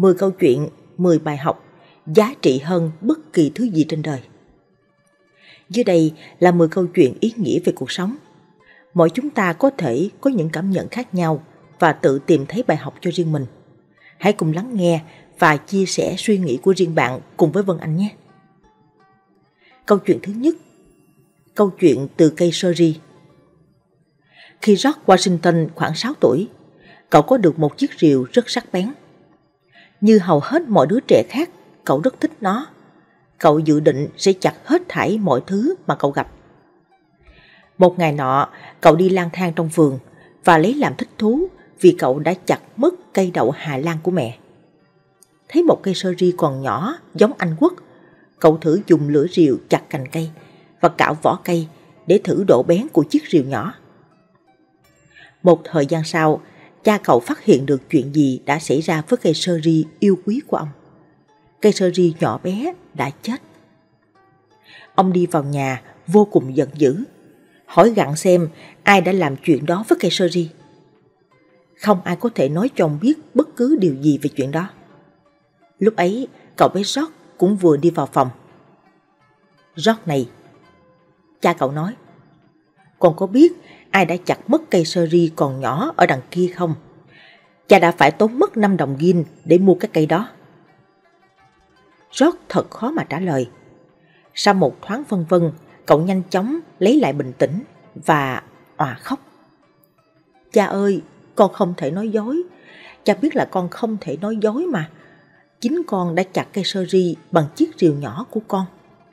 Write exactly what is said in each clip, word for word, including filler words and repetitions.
mười câu chuyện, mười bài học, giá trị hơn bất kỳ thứ gì trên đời. Dưới đây là mười câu chuyện ý nghĩa về cuộc sống. Mỗi chúng ta có thể có những cảm nhận khác nhau và tự tìm thấy bài học cho riêng mình. Hãy cùng lắng nghe và chia sẻ suy nghĩ của riêng bạn cùng với Vân Anh nhé. Câu chuyện thứ nhất. Câu chuyện từ cây sơ ri. Khi George Washington khoảng sáu tuổi, cậu có được một chiếc rìu rất sắc bén. Như hầu hết mọi đứa trẻ khác, cậu rất thích nó. Cậu dự định sẽ chặt hết thảy mọi thứ mà cậu gặp. Một ngày nọ, cậu đi lang thang trong vườn và lấy làm thích thú vì cậu đã chặt mất cây đậu Hà Lan của mẹ. Thấy một cây sơ ri còn nhỏ giống Anh Quốc, cậu thử dùng lưỡi rìu chặt cành cây và cạo vỏ cây để thử độ bén của chiếc rìu nhỏ. Một thời gian sau, cha cậu phát hiện được chuyện gì đã xảy ra với cây sơ ri yêu quý của ông. Cây sơ ri nhỏ bé đã chết. Ông đi vào nhà vô cùng giận dữ, hỏi gặng xem ai đã làm chuyện đó với cây sơ ri. Không ai có thể nói cho ông biết bất cứ điều gì về chuyện đó. Lúc ấy, cậu bé George cũng vừa đi vào phòng. George này, cha cậu nói, con có biết ai đã chặt mất cây sơ ri còn nhỏ ở đằng kia không? Cha đã phải tốn mất năm đồng gin để mua cái cây đó. George thật khó mà trả lời. Sau một thoáng phân vân, cậu nhanh chóng lấy lại bình tĩnh và òa khóc. Cha ơi, con không thể nói dối. Cha biết là con không thể nói dối mà. Chính con đã chặt cây sơ ri bằng chiếc rìu nhỏ của con.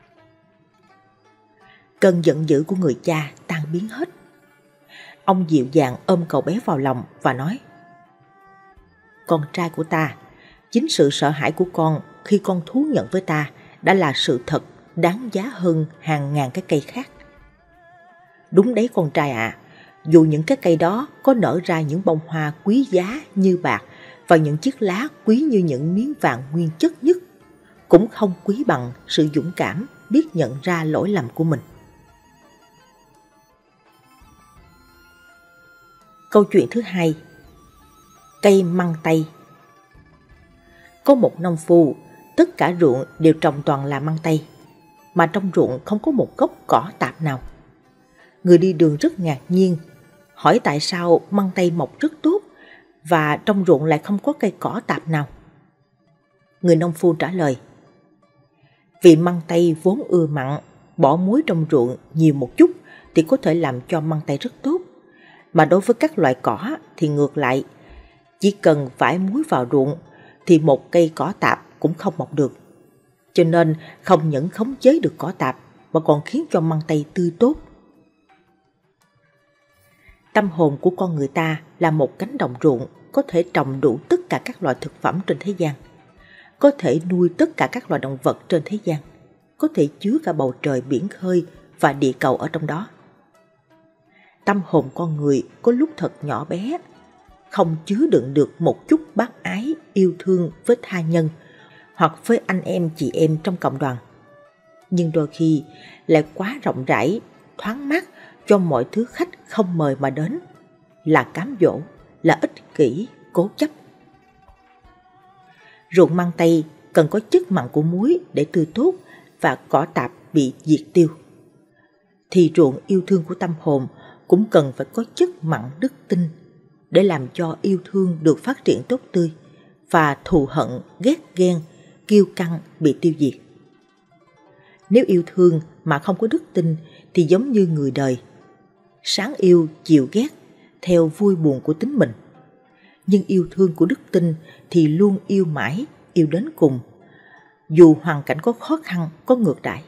Cơn giận dữ của người cha tan biến hết. Ông dịu dàng ôm cậu bé vào lòng và nói: Con trai của ta, chính sự sợ hãi của con khi con thú nhận với ta đã là sự thật đáng giá hơn hàng ngàn cái cây khác. Đúng đấy con trai ạ, à, dù những cái cây đó có nở ra những bông hoa quý giá như bạc và những chiếc lá quý như những miếng vàng nguyên chất nhất, cũng không quý bằng sự dũng cảm biết nhận ra lỗi lầm của mình. Câu chuyện thứ hai. Cây măng tây. Có một nông phu, tất cả ruộng đều trồng toàn là măng tây, mà trong ruộng không có một gốc cỏ tạp nào. Người đi đường rất ngạc nhiên, hỏi tại sao măng tây mọc rất tốt và trong ruộng lại không có cây cỏ tạp nào. Người nông phu trả lời: Vì măng tây vốn ưa mặn, bỏ muối trong ruộng nhiều một chút thì có thể làm cho măng tây rất tốt. Mà đối với các loại cỏ thì ngược lại, chỉ cần vải muối vào ruộng thì một cây cỏ tạp cũng không mọc được. Cho nên không những khống chế được cỏ tạp mà còn khiến cho măng tây tươi tốt. Tâm hồn của con người ta là một cánh đồng ruộng có thể trồng đủ tất cả các loại thực phẩm trên thế gian, có thể nuôi tất cả các loài động vật trên thế gian, có thể chứa cả bầu trời biển khơi và địa cầu ở trong đó. Tâm hồn con người có lúc thật nhỏ bé, không chứa đựng được một chút bác ái, yêu thương với tha nhân hoặc với anh em chị em trong cộng đoàn. Nhưng đôi khi lại quá rộng rãi, thoáng mát cho mọi thứ khách không mời mà đến, là cám dỗ, là ích kỷ, cố chấp. Ruộng măng tây cần có chất mặn của muối để tươi tốt và cỏ tạp bị diệt tiêu. Thì ruộng yêu thương của tâm hồn cũng cần phải có chất mặn đức tin để làm cho yêu thương được phát triển tốt tươi và thù hận, ghét ghen, kiêu căng bị tiêu diệt. Nếu yêu thương mà không có đức tin thì giống như người đời, sáng yêu, chiều ghét, theo vui buồn của tính mình. Nhưng yêu thương của đức tin thì luôn yêu mãi, yêu đến cùng, dù hoàn cảnh có khó khăn, có ngược đãi.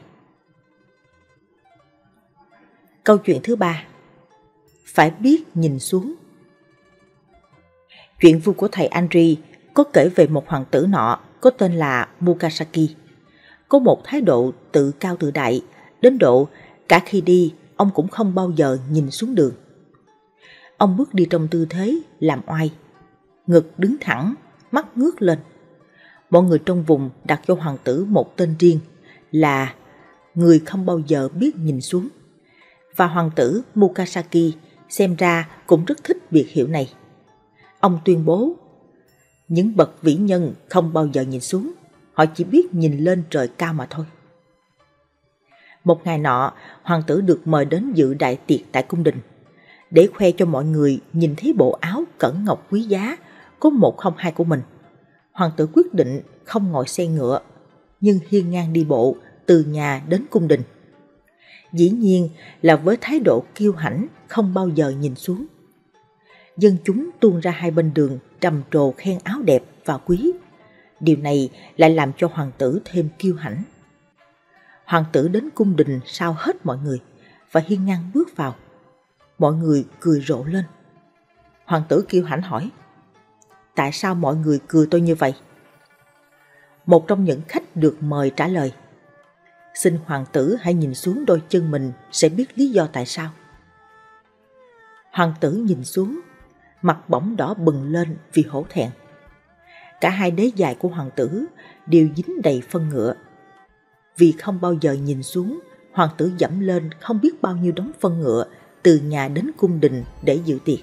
Câu chuyện thứ ba. Phải biết nhìn xuống. Chuyện vui của thầy Andri có kể về một hoàng tử nọ có tên là Mukasaki, có một thái độ tự cao tự đại, đến độ cả khi đi ông cũng không bao giờ nhìn xuống đường. Ông bước đi trong tư thế làm oai, ngực đứng thẳng, mắt ngước lên. Mọi người trong vùng đặt cho hoàng tử một tên riêng là người không bao giờ biết nhìn xuống. Và hoàng tử Mukasaki xem ra cũng rất thích biệt hiệu này. Ông tuyên bố: Những bậc vĩ nhân không bao giờ nhìn xuống, họ chỉ biết nhìn lên trời cao mà thôi. Một ngày nọ, hoàng tử được mời đến dự đại tiệc tại cung đình. Để khoe cho mọi người nhìn thấy bộ áo cẩn ngọc quý giá có một không hai của mình, hoàng tử quyết định không ngồi xe ngựa, nhưng hiên ngang đi bộ từ nhà đến cung đình. Dĩ nhiên là với thái độ kiêu hãnh không bao giờ nhìn xuống. Dân chúng tuôn ra hai bên đường trầm trồ khen áo đẹp và quý. Điều này lại làm cho hoàng tử thêm kiêu hãnh. Hoàng tử đến cung đình sau hết mọi người và hiên ngang bước vào. Mọi người cười rộ lên. Hoàng tử kiêu hãnh hỏi: tại sao mọi người cười tôi như vậy? Một trong những khách được mời trả lời: xin hoàng tử hãy nhìn xuống đôi chân mình sẽ biết lý do tại sao. Hoàng tử nhìn xuống, mặt bỗng đỏ bừng lên vì hổ thẹn. Cả hai đế giày của hoàng tử đều dính đầy phân ngựa. Vì không bao giờ nhìn xuống, hoàng tử dẫm lên không biết bao nhiêu đống phân ngựa từ nhà đến cung đình để dự tiệc.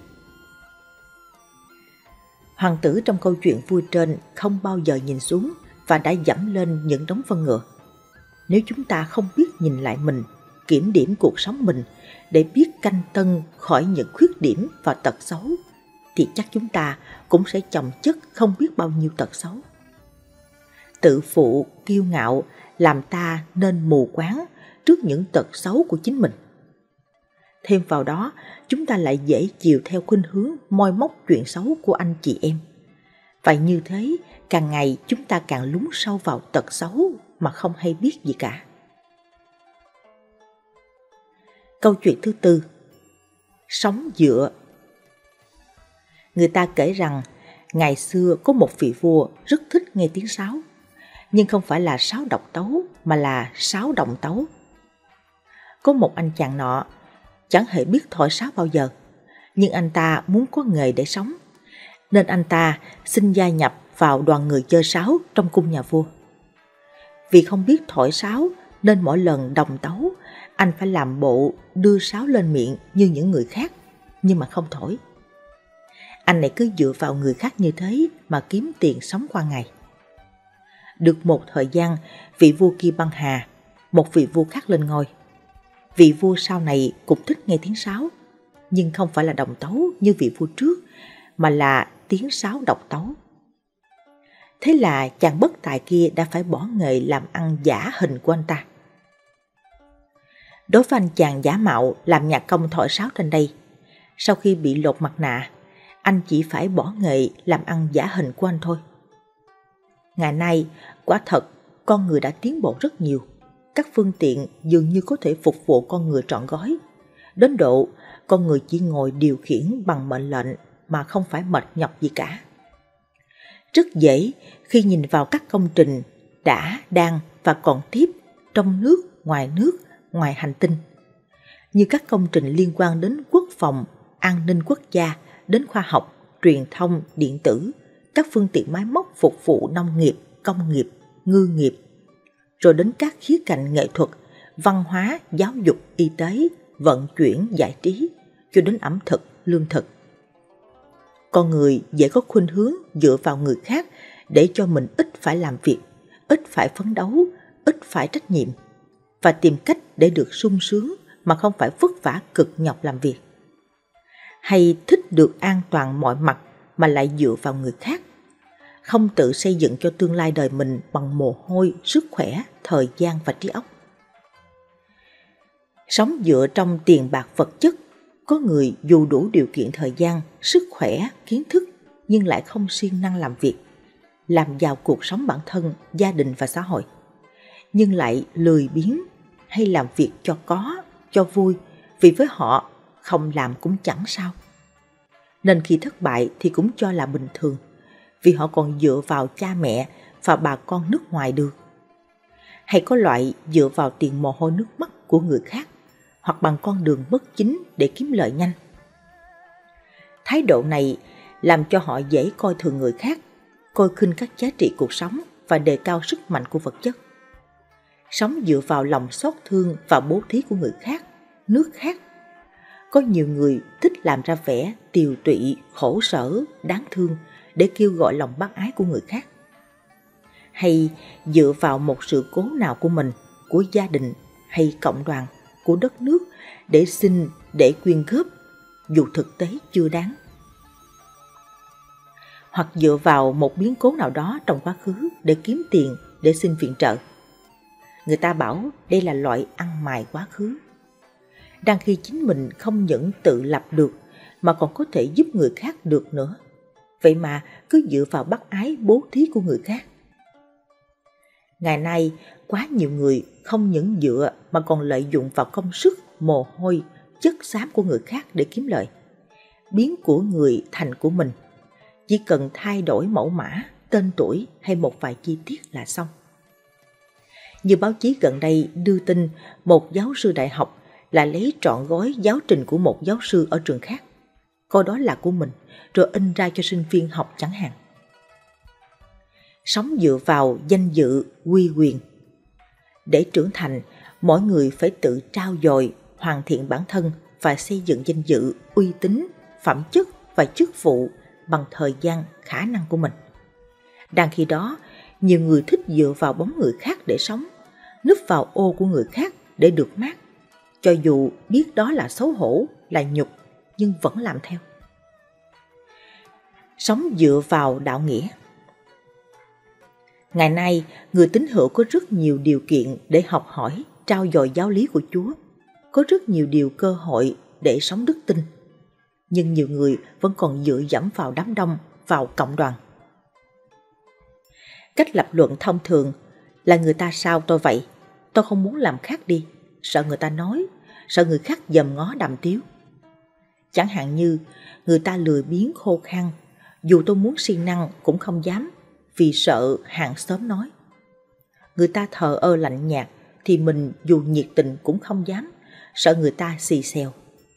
Hoàng tử trong câu chuyện vui trên không bao giờ nhìn xuống và đã dẫm lên những đống phân ngựa. Nếu chúng ta không biết nhìn lại mình, kiểm điểm cuộc sống mình để biết canh tân khỏi những khuyết điểm và tật xấu, thì chắc chúng ta cũng sẽ chồng chất không biết bao nhiêu tật xấu. Tự phụ, kiêu ngạo làm ta nên mù quáng trước những tật xấu của chính mình. Thêm vào đó, chúng ta lại dễ chiều theo khuynh hướng moi móc chuyện xấu của anh chị em. Và như thế, càng ngày chúng ta càng lún sâu vào tật xấu mà không hay biết gì cả. Câu chuyện thứ tư: sóng dựa. Người ta kể rằng ngày xưa có một vị vua rất thích nghe tiếng sáo, nhưng không phải là sáo độc tấu mà là sáo đồng tấu. Có một anh chàng nọ chẳng hề biết thổi sáo bao giờ, nhưng anh ta muốn có nghề để sống, nên anh ta xin gia nhập vào đoàn người chơi sáo trong cung nhà vua. Vì không biết thổi sáo nên mỗi lần đồng tấu, anh phải làm bộ đưa sáo lên miệng như những người khác, nhưng mà không thổi. Anh này cứ dựa vào người khác như thế mà kiếm tiền sống qua ngày. Được một thời gian, vị vua kia băng hà, một vị vua khác lên ngôi. Vị vua sau này cũng thích nghe tiếng sáo, nhưng không phải là đồng tấu như vị vua trước, mà là tiếng sáo độc tấu. Thế là chàng bất tài kia đã phải bỏ nghề làm ăn giả hình của anh ta. Đối với anh chàng giả mạo làm nhạc công thổi sáo trên đây, sau khi bị lột mặt nạ, anh chỉ phải bỏ nghề làm ăn giả hình của anh thôi. Ngày nay, quả thật, con người đã tiến bộ rất nhiều. Các phương tiện dường như có thể phục vụ con người trọn gói. Đến độ, con người chỉ ngồi điều khiển bằng mệnh lệnh mà không phải mệt nhọc gì cả. Rất dễ khi nhìn vào các công trình đã, đang và còn tiếp trong nước, ngoài nước, ngoài hành tinh. Như các công trình liên quan đến quốc phòng, an ninh quốc gia, đến khoa học, truyền thông, điện tử, các phương tiện máy móc phục vụ nông nghiệp, công nghiệp, ngư nghiệp, rồi đến các khía cạnh nghệ thuật, văn hóa, giáo dục, y tế, vận chuyển, giải trí, cho đến ẩm thực, lương thực. Con người dễ có khuynh hướng dựa vào người khác để cho mình ít phải làm việc, ít phải phấn đấu, ít phải trách nhiệm, và tìm cách để được sung sướng mà không phải vất vả cực nhọc làm việc. Hay thích được an toàn mọi mặt mà lại dựa vào người khác, không tự xây dựng cho tương lai đời mình bằng mồ hôi, sức khỏe, thời gian và trí óc. Sống dựa trong tiền bạc vật chất, có người dù đủ điều kiện thời gian, sức khỏe, kiến thức nhưng lại không siêng năng làm việc, làm giàu cuộc sống bản thân, gia đình và xã hội, nhưng lại lười biếng hay làm việc cho có, cho vui, vì với họ không làm cũng chẳng sao. Nên khi thất bại thì cũng cho là bình thường, vì họ còn dựa vào cha mẹ và bà con nước ngoài được. Hay có loại dựa vào tiền mồ hôi nước mắt của người khác, hoặc bằng con đường bất chính để kiếm lợi nhanh. Thái độ này làm cho họ dễ coi thường người khác, coi khinh các giá trị cuộc sống và đề cao sức mạnh của vật chất. Sống dựa vào lòng xót thương và bố thí của người khác, nước khác. Có nhiều người thích làm ra vẻ tiều tụy, khổ sở, đáng thương để kêu gọi lòng bác ái của người khác. Hay dựa vào một sự cố nào của mình, của gia đình hay cộng đoàn, của đất nước để xin, để quyên góp, dù thực tế chưa đáng. Hoặc dựa vào một biến cố nào đó trong quá khứ để kiếm tiền, để xin viện trợ. Người ta bảo đây là loại ăn mài quá khứ. Đang khi chính mình không những tự lập được mà còn có thể giúp người khác được nữa. Vậy mà cứ dựa vào bác ái bố thí của người khác. Ngày nay, quá nhiều người không những dựa mà còn lợi dụng vào công sức, mồ hôi, chất xám của người khác để kiếm lợi. Biến của người thành của mình. Chỉ cần thay đổi mẫu mã, tên tuổi hay một vài chi tiết là xong. Như báo chí gần đây đưa tin một giáo sư đại học là lấy trọn gói giáo trình của một giáo sư ở trường khác, coi đó là của mình, rồi in ra cho sinh viên học chẳng hạn. Sống dựa vào danh dự, uy quyền. Để trưởng thành, mỗi người phải tự trau dồi, hoàn thiện bản thân và xây dựng danh dự, uy tín, phẩm chất và chức vụ bằng thời gian, khả năng của mình. Đang khi đó, nhiều người thích dựa vào bóng người khác để sống, núp vào ô của người khác để được mát, cho dù biết đó là xấu hổ, là nhục, nhưng vẫn làm theo. Sống dựa vào đạo nghĩa. Ngày nay, người tín hữu có rất nhiều điều kiện để học hỏi, trau dồi giáo lý của Chúa, có rất nhiều điều cơ hội để sống đức tin. Nhưng nhiều người vẫn còn dựa dẫm vào đám đông, vào cộng đoàn. Cách lập luận thông thường là người ta sao tôi vậy, tôi không muốn làm khác đi, sợ người ta nói, sợ người khác dòm ngó đàm tiếu. Chẳng hạn như người ta lười biếng khô khan, dù tôi muốn siêng năng cũng không dám, vì sợ hàng xóm nói. Người ta thờ ơ lạnh nhạt thì mình dù nhiệt tình cũng không dám, sợ người ta xì xèo.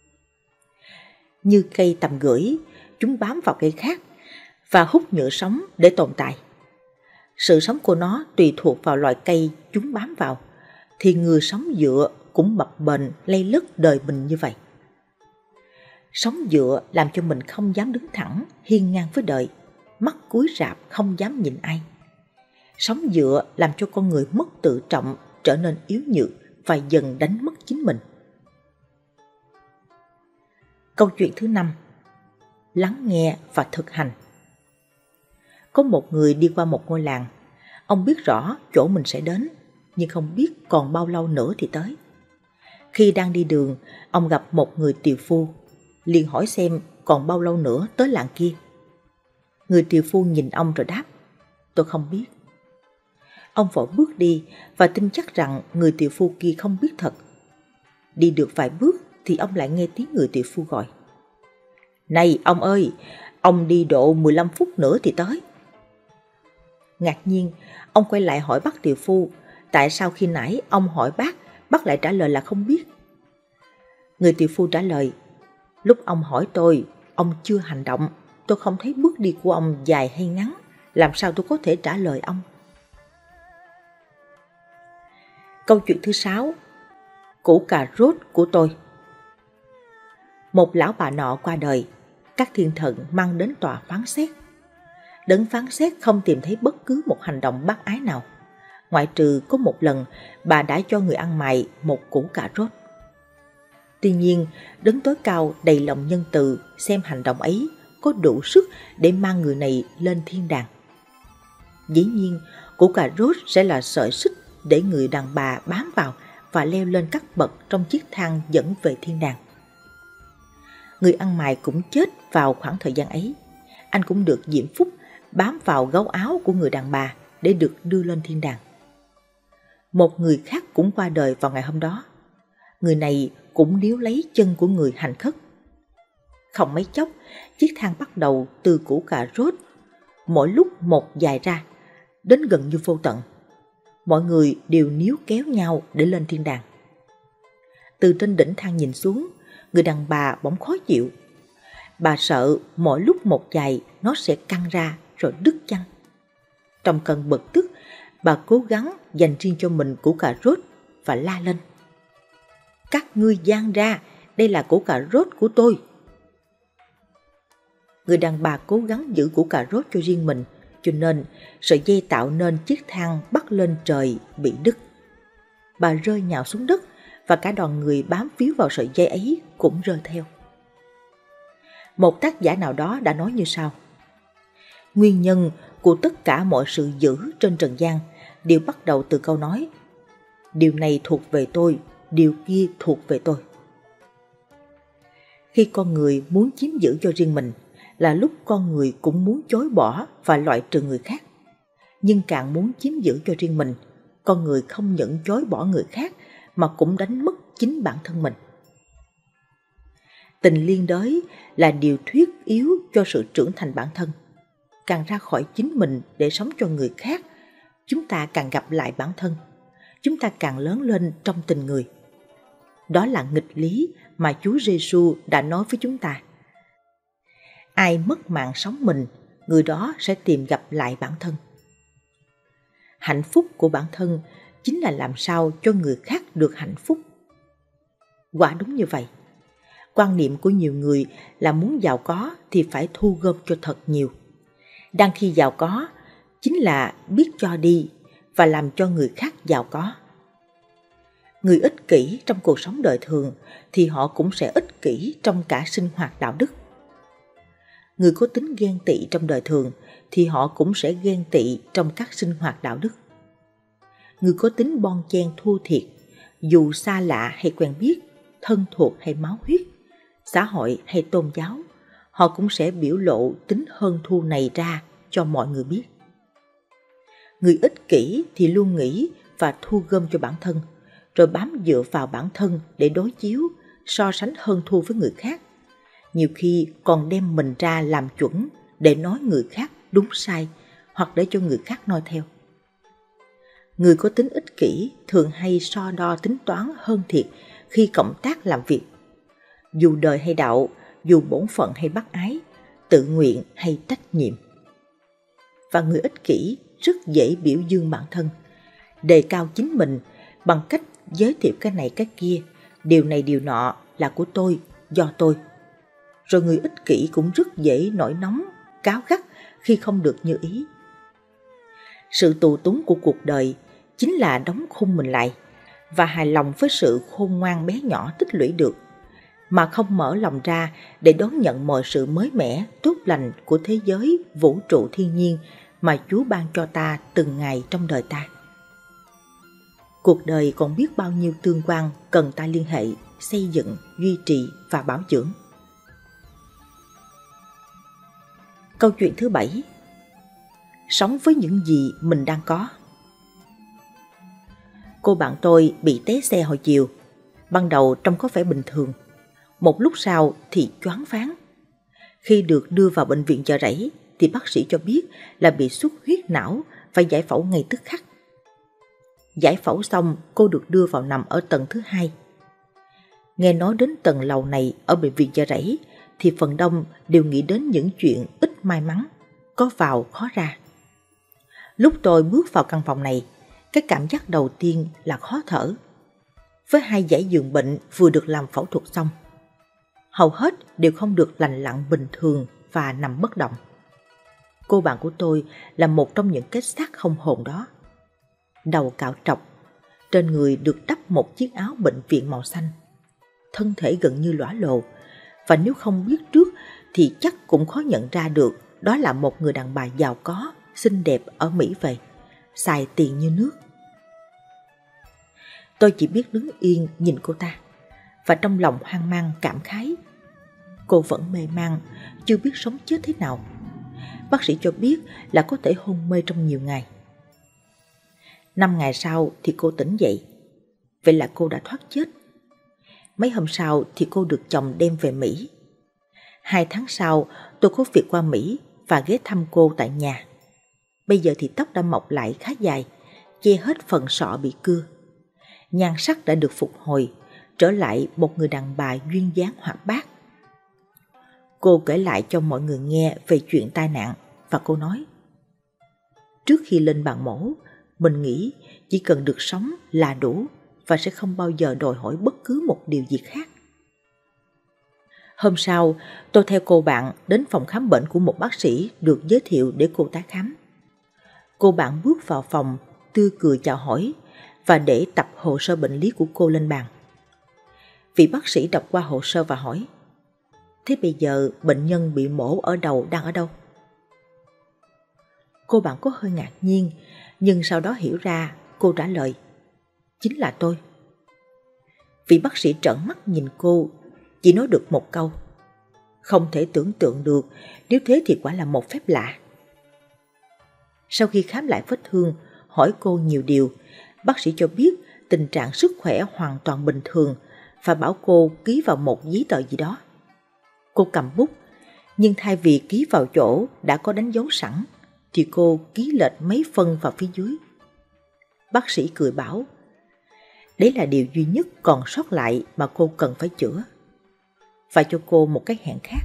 Như cây tầm gửi, chúng bám vào cây khác và hút nhựa sống để tồn tại. Sự sống của nó tùy thuộc vào loại cây chúng bám vào, thì người sống dựa cũng bập bềnh lây lất đời mình như vậy. Sống dựa làm cho mình không dám đứng thẳng, hiên ngang với đời, mắt cúi rạp không dám nhìn ai. Sống dựa làm cho con người mất tự trọng, trở nên yếu nhược và dần đánh mất chính mình. Câu chuyện thứ năm. Lắng nghe và thực hành. Có một người đi qua một ngôi làng. Ông biết rõ chỗ mình sẽ đến, nhưng không biết còn bao lâu nữa thì tới. Khi đang đi đường, ông gặp một người tiều phu, liền hỏi xem còn bao lâu nữa tới làng kia. Người tiều phu nhìn ông rồi đáp, tôi không biết. Ông vội bước đi và tin chắc rằng người tiều phu kia không biết thật. Đi được vài bước thì ông lại nghe tiếng người tiều phu gọi. Này ông ơi, ông đi độ mười lăm phút nữa thì tới. Ngạc nhiên, ông quay lại hỏi bác tiều phu, tại sao khi nãy ông hỏi bác, bác lại trả lời là không biết. Người tiều phu trả lời, lúc ông hỏi tôi, ông chưa hành động, tôi không thấy bước đi của ông dài hay ngắn, làm sao tôi có thể trả lời ông. Câu chuyện thứ sáu. Củ cà rốt của tôi. Một lão bà nọ qua đời, các thiên thần mang đến tòa phán xét. Đấng phán xét không tìm thấy bất cứ một hành động bác ái nào, ngoại trừ có một lần bà đã cho người ăn mày một củ cà rốt. Tuy nhiên, đấng tối cao đầy lòng nhân từ xem hành động ấy có đủ sức để mang người này lên thiên đàng. Dĩ nhiên, củ cà rốt sẽ là sợi xích để người đàn bà bám vào và leo lên các bậc trong chiếc thang dẫn về thiên đàng. Người ăn mày cũng chết vào khoảng thời gian ấy. Anh cũng được diễm phúc bám vào gấu áo của người đàn bà để được đưa lên thiên đàng. Một người khác cũng qua đời vào ngày hôm đó. Người này cũng níu lấy chân của người hành khất. Không mấy chốc, chiếc thang bắt đầu từ củ cà rốt, mỗi lúc một dài ra, đến gần như vô tận. Mọi người đều níu kéo nhau để lên thiên đàng. Từ trên đỉnh thang nhìn xuống, người đàn bà bỗng khó chịu. Bà sợ mỗi lúc một dài nó sẽ căng ra rồi đứt chân. Trong cơn bực tức, bà cố gắng dành riêng cho mình củ cà rốt và la lên. Các ngươi giang ra, đây là củ cà rốt của tôi. Người đàn bà cố gắng giữ củ cà rốt cho riêng mình, cho nên sợi dây tạo nên chiếc thang bắt lên trời bị đứt. Bà rơi nhào xuống đất và cả đoàn người bám víu vào sợi dây ấy cũng rơi theo. Một tác giả nào đó đã nói như sau: nguyên nhân của tất cả mọi sự dữ trên trần gian đều bắt đầu từ câu nói điều này thuộc về tôi, điều kia thuộc về tôi. Khi con người muốn chiếm giữ cho riêng mình là lúc con người cũng muốn chối bỏ và loại trừ người khác. Nhưng càng muốn chiếm giữ cho riêng mình, con người không những chối bỏ người khác mà cũng đánh mất chính bản thân mình. Tình liên đới là điều thiết yếu cho sự trưởng thành bản thân. Càng ra khỏi chính mình để sống cho người khác, chúng ta càng gặp lại bản thân. Chúng ta càng lớn lên trong tình người. Đó là nghịch lý mà Chúa Giêsu đã nói với chúng ta. Ai mất mạng sống mình, người đó sẽ tìm gặp lại bản thân. Hạnh phúc của bản thân chính là làm sao cho người khác được hạnh phúc. Quả đúng như vậy. Quan niệm của nhiều người là muốn giàu có thì phải thu gom cho thật nhiều. Đang khi giàu có chính là biết cho đi và làm cho người khác giàu có. Người ích kỷ trong cuộc sống đời thường thì họ cũng sẽ ích kỷ trong cả sinh hoạt đạo đức. Người có tính ghen tị trong đời thường thì họ cũng sẽ ghen tị trong các sinh hoạt đạo đức. Người có tính bon chen thua thiệt, dù xa lạ hay quen biết, thân thuộc hay máu huyết, xã hội hay tôn giáo, họ cũng sẽ biểu lộ tính hơn thua này ra cho mọi người biết. Người ích kỷ thì luôn nghĩ và thu gom cho bản thân, rồi bám dựa vào bản thân để đối chiếu, so sánh hơn thua với người khác. Nhiều khi còn đem mình ra làm chuẩn để nói người khác đúng sai hoặc để cho người khác noi theo. Người có tính ích kỷ thường hay so đo tính toán hơn thiệt khi cộng tác làm việc. Dù đời hay đạo, dù bổn phận hay bác ái, tự nguyện hay trách nhiệm. Và người ích kỷ rất dễ biểu dương bản thân, đề cao chính mình bằng cách giới thiệu cái này cái kia, điều này điều nọ là của tôi, do tôi. Rồi người ích kỷ cũng rất dễ nổi nóng, cáu gắt khi không được như ý. Sự tù túng của cuộc đời chính là đóng khung mình lại và hài lòng với sự khôn ngoan bé nhỏ tích lũy được, mà không mở lòng ra để đón nhận mọi sự mới mẻ, tốt lành của thế giới, vũ trụ thiên nhiên mà Chúa ban cho ta từng ngày trong đời ta. Cuộc đời còn biết bao nhiêu tương quan cần ta liên hệ, xây dựng, duy trì và bảo dưỡng. Câu chuyện thứ bảy. Sống với những gì mình đang có. Cô bạn tôi bị té xe hồi chiều. Ban đầu trông có vẻ bình thường. Một lúc sau thì choáng váng. Khi được đưa vào bệnh viện Chợ Rẫy thì bác sĩ cho biết là bị xuất huyết não, phải giải phẫu ngay tức khắc. Giải phẫu xong, cô được đưa vào nằm ở tầng thứ hai. Nghe nói đến tầng lầu này ở bệnh viện Chợ Rẫy thì phần đông đều nghĩ đến những chuyện ít may mắn, có vào khó ra. Lúc tôi bước vào căn phòng này, cái cảm giác đầu tiên là khó thở. Với hai dãy giường bệnh vừa được làm phẫu thuật xong, hầu hết đều không được lành lặn bình thường và nằm bất động. Cô bạn của tôi là một trong những cái xác không hồn đó. Đầu cạo trọc, trên người được đắp một chiếc áo bệnh viện màu xanh. Thân thể gần như lõa lồ, và nếu không biết trước thì chắc cũng khó nhận ra được đó là một người đàn bà giàu có, xinh đẹp ở Mỹ về, xài tiền như nước. Tôi chỉ biết đứng yên nhìn cô ta, và trong lòng hoang mang cảm khái. Cô vẫn mê man, chưa biết sống chết thế nào. Bác sĩ cho biết là có thể hôn mê trong nhiều ngày. Năm ngày sau thì cô tỉnh dậy. Vậy là cô đã thoát chết. Mấy hôm sau thì cô được chồng đem về Mỹ. Hai tháng sau tôi có việc qua Mỹ và ghé thăm cô tại nhà. Bây giờ thì tóc đã mọc lại khá dài, che hết phần sọ bị cưa. Nhan sắc đã được phục hồi, trở lại một người đàn bà duyên dáng hoạt bát. Cô kể lại cho mọi người nghe về chuyện tai nạn và cô nói: trước khi lên bàn mổ, mình nghĩ chỉ cần được sống là đủ và sẽ không bao giờ đòi hỏi bất cứ một điều gì khác. Hôm sau, tôi theo cô bạn đến phòng khám bệnh của một bác sĩ được giới thiệu để cô tái khám. Cô bạn bước vào phòng, tươi cười chào hỏi và để tập hồ sơ bệnh lý của cô lên bàn. Vị bác sĩ đọc qua hồ sơ và hỏi: "Thế bây giờ bệnh nhân bị mổ ở đầu đang ở đâu?" Cô bạn có hơi ngạc nhiên, nhưng sau đó hiểu ra, cô trả lời: "Chính là tôi." Vị bác sĩ trợn mắt nhìn cô, chỉ nói được một câu: "Không thể tưởng tượng được, nếu thế thì quả là một phép lạ." Sau khi khám lại vết thương, hỏi cô nhiều điều, bác sĩ cho biết tình trạng sức khỏe hoàn toàn bình thường và bảo cô ký vào một giấy tờ gì đó. Cô cầm bút, nhưng thay vì ký vào chỗ đã có đánh dấu sẵn, thì cô ký lệch mấy phân vào phía dưới. Bác sĩ cười bảo: "Đấy là điều duy nhất còn sót lại mà cô cần phải chữa." Và cho cô một cái hẹn khác.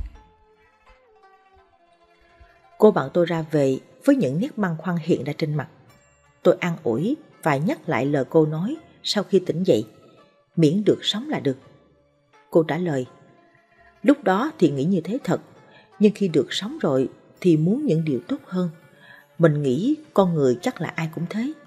Cô bạn tôi ra về với những nét băn khoăn hiện ra trên mặt. Tôi an ủi và nhắc lại lời cô nói sau khi tỉnh dậy: miễn được sống là được. Cô trả lời: "Lúc đó thì nghĩ như thế thật, nhưng khi được sống rồi thì muốn những điều tốt hơn. Mình nghĩ con người chắc là ai cũng thế."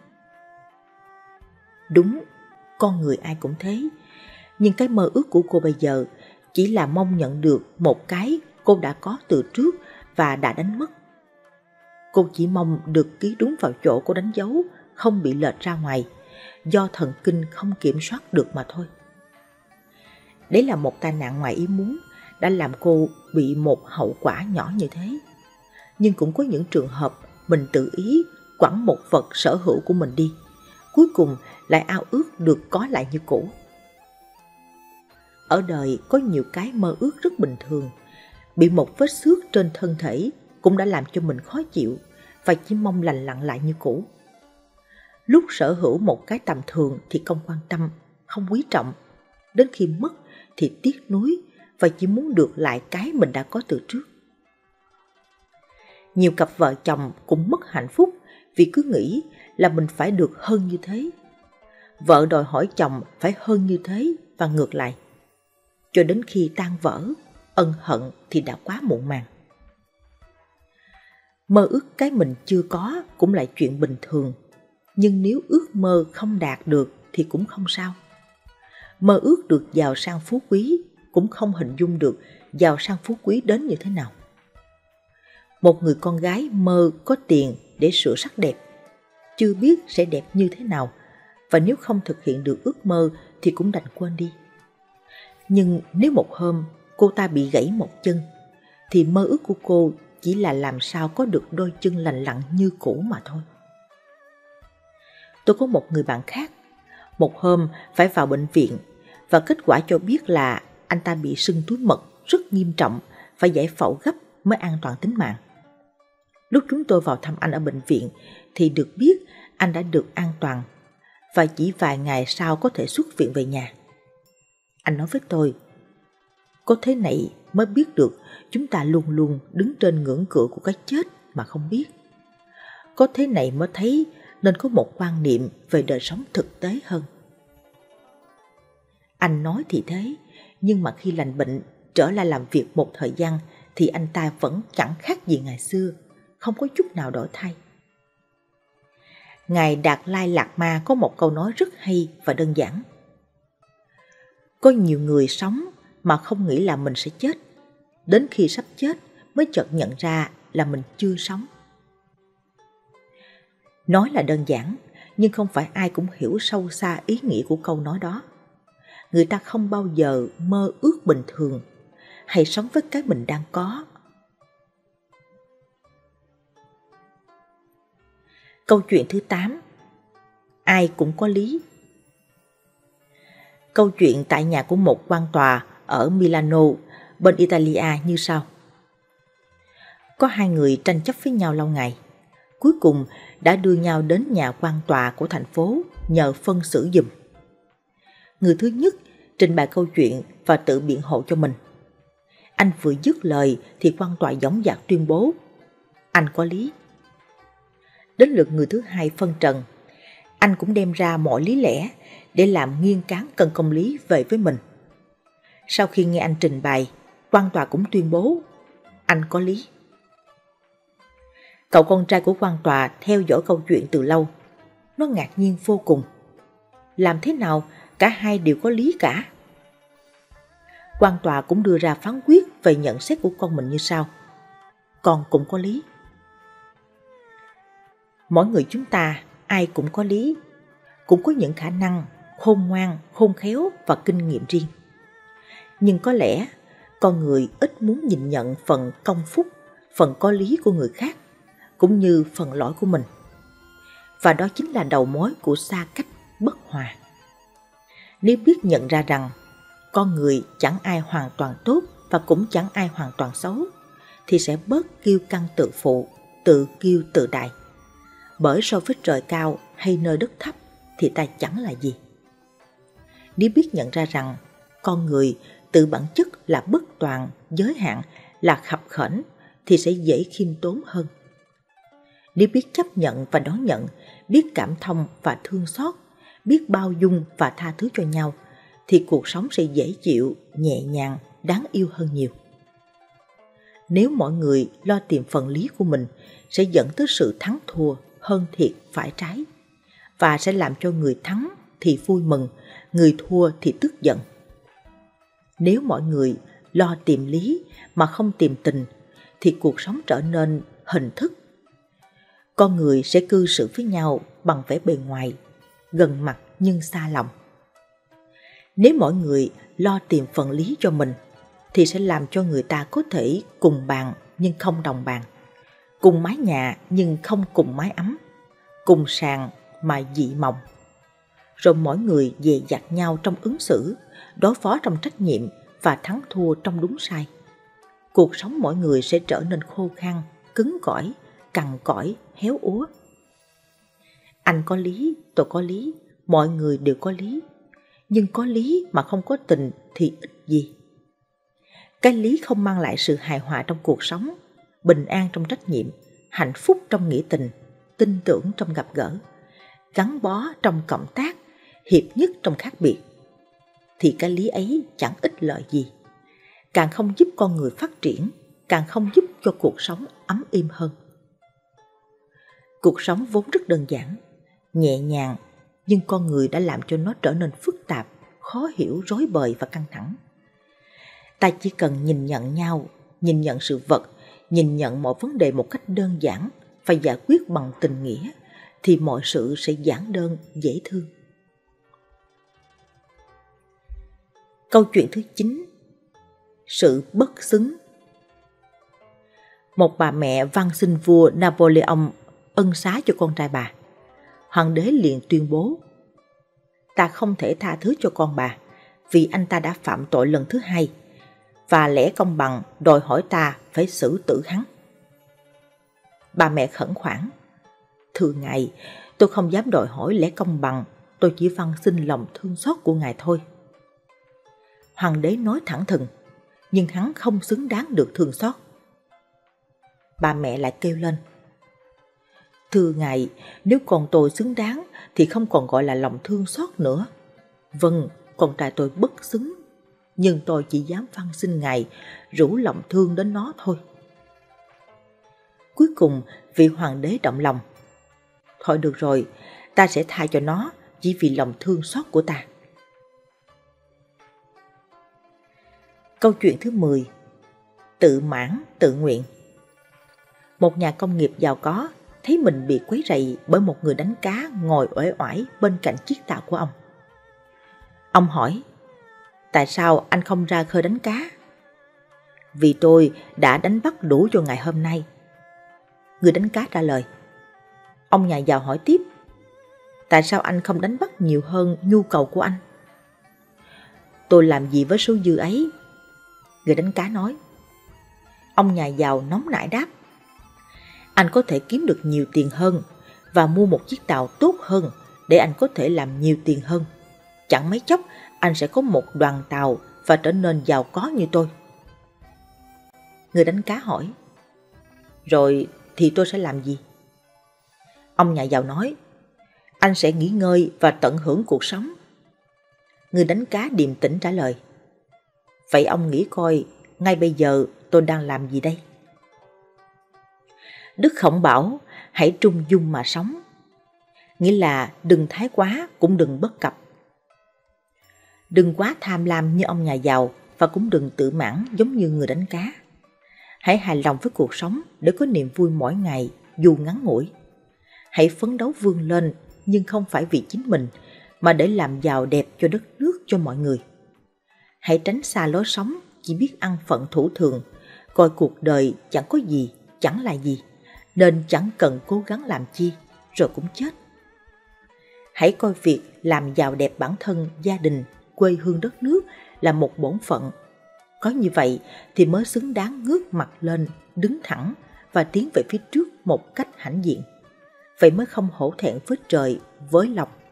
Đúng, con người ai cũng thế. Nhưng cái mơ ước của cô bây giờ chỉ là mong nhận được một cái cô đã có từ trước và đã đánh mất. Cô chỉ mong được ký đúng vào chỗ cô đánh dấu, không bị lệch ra ngoài, do thần kinh không kiểm soát được mà thôi. Đấy là một tai nạn ngoài ý muốn đã làm cô bị một hậu quả nhỏ như thế. Nhưng cũng có những trường hợp mình tự ý quẳng một vật sở hữu của mình đi, cuối cùng lại ao ước được có lại như cũ. Ở đời có nhiều cái mơ ước rất bình thường, bị một vết xước trên thân thể cũng đã làm cho mình khó chịu và chỉ mong lành lặn lại như cũ. Lúc sở hữu một cái tầm thường thì không quan tâm, không quý trọng, đến khi mất thì tiếc nuối và chỉ muốn được lại cái mình đã có từ trước. Nhiều cặp vợ chồng cũng mất hạnh phúc vì cứ nghĩ là mình phải được hơn như thế. Vợ đòi hỏi chồng phải hơn như thế và ngược lại. Cho đến khi tan vỡ, ân hận thì đã quá muộn màng. Mơ ước cái mình chưa có cũng là chuyện bình thường, nhưng nếu ước mơ không đạt được thì cũng không sao. Mơ ước được giàu sang phú quý cũng không hình dung được giàu sang phú quý đến như thế nào. Một người con gái mơ có tiền để sửa sắc đẹp, chưa biết sẽ đẹp như thế nào, và nếu không thực hiện được ước mơ thì cũng đành quên đi. Nhưng nếu một hôm cô ta bị gãy một chân, thì mơ ước của cô chỉ là làm sao có được đôi chân lành lặn như cũ mà thôi. Tôi có một người bạn khác, một hôm phải vào bệnh viện và kết quả cho biết là anh ta bị sưng túi mật rất nghiêm trọng, phải giải phẫu gấp mới an toàn tính mạng. Lúc chúng tôi vào thăm anh ở bệnh viện thì được biết anh đã được an toàn và chỉ vài ngày sau có thể xuất viện về nhà. Anh nói với tôi: "Có thế này mới biết được chúng ta luôn luôn đứng trên ngưỡng cửa của cái chết mà không biết. Có thế này mới thấy nên có một quan niệm về đời sống thực tế hơn." Anh nói thì thế, nhưng mà khi lành bệnh trở lại làm việc một thời gian thì anh ta vẫn chẳng khác gì ngày xưa, không có chút nào đổi thay. Ngài Đạt Lai Lạt Ma có một câu nói rất hay và đơn giản: "Có nhiều người sống mà không nghĩ là mình sẽ chết, đến khi sắp chết mới chợt nhận ra là mình chưa sống." Nói là đơn giản, nhưng không phải ai cũng hiểu sâu xa ý nghĩa của câu nói đó. Người ta không bao giờ mơ ước bình thường, hãy sống với cái mình đang có. Câu chuyện thứ tám: ai cũng có lý. Câu chuyện tại nhà của một quan tòa ở Milano, bên Italia như sau. Có hai người tranh chấp với nhau lâu ngày, cuối cùng đã đưa nhau đến nhà quan tòa của thành phố nhờ phân xử giùm. Người thứ nhất trình bày câu chuyện và tự biện hộ cho mình. Anh vừa dứt lời thì quan tòa dõng dạc tuyên bố: anh có lý. Đến lượt người thứ hai phân trần, anh cũng đem ra mọi lý lẽ để làm nghiêng cán cân công lý về với mình. Sau khi nghe anh trình bày, Quan tòa cũng tuyên bố anh có lý. Cậu con trai của quan tòa theo dõi câu chuyện từ lâu. Nó ngạc nhiên vô cùng. Làm thế nào cả hai đều có lý cả? Quan tòa cũng đưa ra phán quyết về nhận xét của con mình như sau. Con cũng có lý. Mỗi người chúng ta ai cũng có lý, cũng có những khả năng khôn ngoan, khôn khéo và kinh nghiệm riêng. Nhưng có lẽ con người ít muốn nhìn nhận phần công phúc, phần có lý của người khác, cũng như phần lỗi của mình. Và đó chính là đầu mối của xa cách bất hòa. Nếu biết nhận ra rằng con người chẳng ai hoàn toàn tốt và cũng chẳng ai hoàn toàn xấu, thì sẽ bớt kiêu căng tự phụ, tự kiêu tự đại. Bởi so với trời cao hay nơi đất thấp thì ta chẳng là gì. Nếu biết nhận ra rằng con người tự bản chất là bất toàn, giới hạn, là khập khểnh thì sẽ dễ khiêm tốn hơn. Nếu biết chấp nhận và đón nhận, biết cảm thông và thương xót, biết bao dung và tha thứ cho nhau, thì cuộc sống sẽ dễ chịu, nhẹ nhàng, đáng yêu hơn nhiều. Nếu mọi người lo tìm phần lý của mình, sẽ dẫn tới sự thắng thua hơn thiệt phải trái, và sẽ làm cho người thắng thì vui mừng, người thua thì tức giận. Nếu mọi người lo tìm lý mà không tìm tình, thì cuộc sống trở nên hình thức. Con người sẽ cư xử với nhau bằng vẻ bề ngoài, gần mặt nhưng xa lòng. Nếu mọi người lo tìm phần lý cho mình, thì sẽ làm cho người ta có thể cùng bàn nhưng không đồng bàn, cùng mái nhà nhưng không cùng mái ấm, cùng sàn mà dị mộng. Rồi mỗi người dè dặt nhau trong ứng xử, đối phó trong trách nhiệm và thắng thua trong đúng sai. Cuộc sống mỗi người sẽ trở nên khô khan, cứng cỏi, cằn cõi, héo úa. Anh có lý, tôi có lý, mọi người đều có lý. Nhưng có lý mà không có tình thì ít gì. Cái lý không mang lại sự hài hòa trong cuộc sống, bình an trong trách nhiệm, hạnh phúc trong nghĩa tình, tin tưởng trong gặp gỡ, gắn bó trong cộng tác, hiệp nhất trong khác biệt. Thì cái lý ấy chẳng ích lợi gì, càng không giúp con người phát triển, càng không giúp cho cuộc sống ấm êm hơn. Cuộc sống vốn rất đơn giản, nhẹ nhàng, nhưng con người đã làm cho nó trở nên phức tạp, khó hiểu, rối bời và căng thẳng. Ta chỉ cần nhìn nhận nhau, nhìn nhận sự vật, nhìn nhận mọi vấn đề một cách đơn giản và giải quyết bằng tình nghĩa, thì mọi sự sẽ giản đơn, dễ thương. Câu chuyện thứ chín. Sự bất xứng. Một bà mẹ van xin vua Napoleon ân xá cho con trai bà. Hoàng đế liền tuyên bố: ta không thể tha thứ cho con bà, vì anh ta đã phạm tội lần thứ hai, và lẽ công bằng đòi hỏi ta phải xử tử hắn. Bà mẹ khẩn khoản: thưa ngài, tôi không dám đòi hỏi lẽ công bằng, tôi chỉ van xin lòng thương xót của ngài thôi. Hoàng đế nói thẳng thừng: nhưng hắn không xứng đáng được thương xót. Bà mẹ lại kêu lên: thưa ngài, nếu con tôi xứng đáng thì không còn gọi là lòng thương xót nữa. Vâng, con trai tôi bất xứng, nhưng tôi chỉ dám van xin ngài rủ lòng thương đến nó thôi. Cuối cùng vị hoàng đế động lòng: thôi được rồi, ta sẽ tha cho nó chỉ vì lòng thương xót của ta. Câu chuyện thứ mười. Tự mãn, tự nguyện. Một nhà công nghiệp giàu có thấy mình bị quấy rầy bởi một người đánh cá ngồi uể oải bên cạnh chiếc tàu của ông. Ông hỏi: tại sao anh không ra khơi đánh cá? Vì tôi đã đánh bắt đủ cho ngày hôm nay. Người đánh cá trả lời. Ông nhà giàu hỏi tiếp: tại sao anh không đánh bắt nhiều hơn nhu cầu của anh? Tôi làm gì với số dư ấy? Người đánh cá nói. Ông nhà giàu nóng nảy đáp: anh có thể kiếm được nhiều tiền hơn và mua một chiếc tàu tốt hơn để anh có thể làm nhiều tiền hơn. Chẳng mấy chốc anh sẽ có một đoàn tàu và trở nên giàu có như tôi. Người đánh cá hỏi: rồi thì tôi sẽ làm gì? Ông nhà giàu nói: anh sẽ nghỉ ngơi và tận hưởng cuộc sống. Người đánh cá điềm tĩnh trả lời: vậy ông nghĩ coi, ngay bây giờ tôi đang làm gì đây? Đức Khổng bảo hãy trung dung mà sống, nghĩa là đừng thái quá cũng đừng bất cập. Đừng quá tham lam như ông nhà giàu và cũng đừng tự mãn giống như người đánh cá. Hãy hài lòng với cuộc sống để có niềm vui mỗi ngày dù ngắn ngủi. Hãy phấn đấu vươn lên nhưng không phải vì chính mình mà để làm giàu đẹp cho đất nước, cho mọi người. Hãy tránh xa lối sống chỉ biết ăn phận thủ thường, coi cuộc đời chẳng có gì, chẳng là gì, nên chẳng cần cố gắng làm chi, rồi cũng chết. Hãy coi việc làm giàu đẹp bản thân, gia đình, quê hương đất nước là một bổn phận. Có như vậy thì mới xứng đáng ngước mặt lên, đứng thẳng và tiến về phía trước một cách hãnh diện. Vậy mới không hổ thẹn với trời, với lòng